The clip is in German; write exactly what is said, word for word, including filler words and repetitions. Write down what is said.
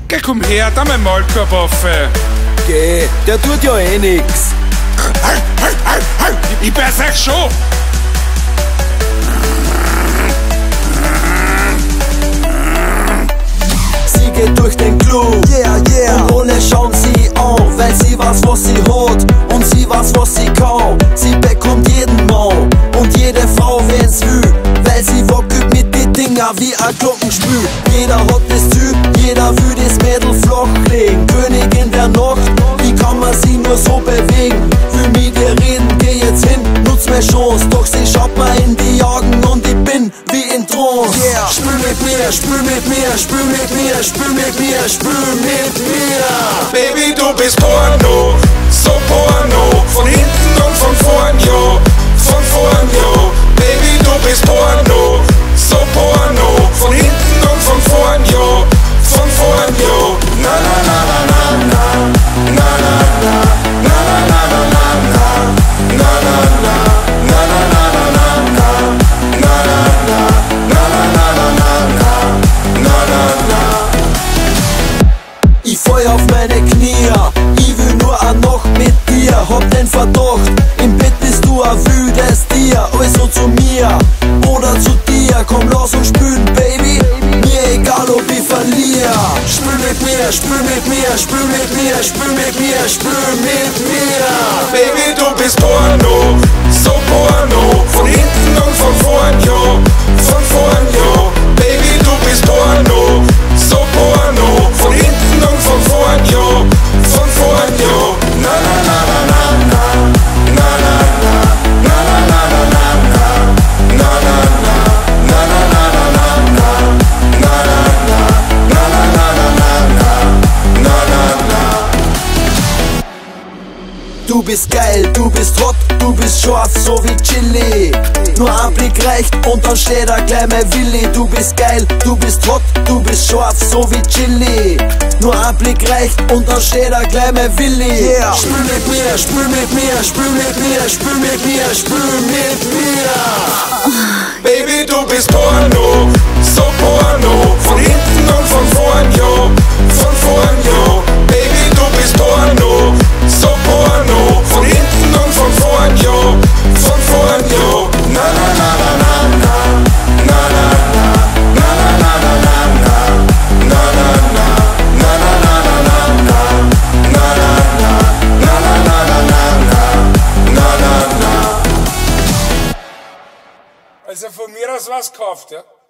Geh, komm her, da mein Maulkorbaffe. Geh, der tut ja eh nix. Halt, halt, halt, halt! Ich beiß euch schon! Sie geht durch den Club, yeah, yeah. Und alle schauen sie an, weil sie weiß, was sie hat und sie weiß, was sie kann. Sie bekommt jeden Mann und jede Frau, wenn's will, weil sie wackelt mit die Dinger wie ein Glockenspiel. Jeder hat das Ziel, jeder will das Mädel flachlegen. Königin der Nacht, wie kann man sie nur so bewegen? Will mit ihr reden, geh jetzt hin, nutz meine Chance. Doch sie schaut mir in die Augen und ich bin wie in Trance. Yeah. Spül mit mir, spül mit mir, spül mit mir, spül mit mir, spül mit mir. Baby, du bist Porno, so Porno. Von hinten und von vorn, jo, von vorn, jo. Baby, du bist Porno, so Porno. Von hinten und von vorn, jo, von vorn, jo. Na na na na na na, na na na, na na na na na na, na na na, na na na na na na, na na na, na na na na na, na na na. Ich fall auf meine Knie, ich will nur eine Nacht mit dir. Hab den Verdacht, im Bett bist du ein wildes Tier. Also zu mir oder zu dir, komm lass uns spielen, Baby. Mir egal ob ich verliere. Spül mit mir, spül mit mir, spül mit mir, spül mit mir, spül mit mir. Baby, du bist Porno, so Porno. Von hinten und von vorn, jo, von vorn, jo. Baby, du bist Porno, so Porno. Von hinten und von vorn, jo, von vorn, jo. Na na na na na na, na na na, na na na na na na, na na na, na na na na na na, na na na, na na na na na, na na na. Du bist geil, du bist hot, du bist scharf, so wie Chili. Nur ein Blick reicht und dann steht da gleich mein Willi. Du bist geil, du bist hot, du bist scharf, so wie Chili. Nur ein Blick reicht und dann steht da gleich mein Willi. Yeah. Spül mit mir, spül mit mir, spül mit mir, spül mit mir, spül mit mir. Baby, du bist Porno, so Porno. Von hinten und von vorn, jo, von vorn, jo. Baby, du bist Porno, so Porno. Von hinten und von vorn, jo, von vorn, jo. Na na na na na na, na na na, na na na na na na, na na na, na na na na na na, na na na, na na na na na, na na na. Also von mir aus was gekauft, ja?